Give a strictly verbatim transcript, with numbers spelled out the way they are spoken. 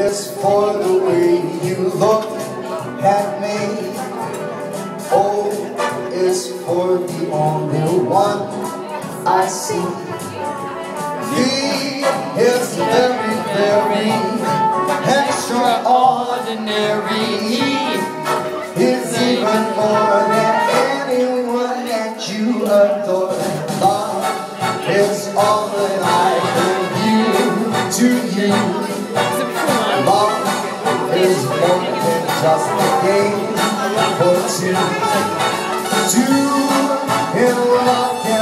is for the way you look at me. O is for the only one I see. V is very, very extraordinary. E is even more than anyone that you adore. Love is all that I can give to you. Love is more than just a game for two. Two in love.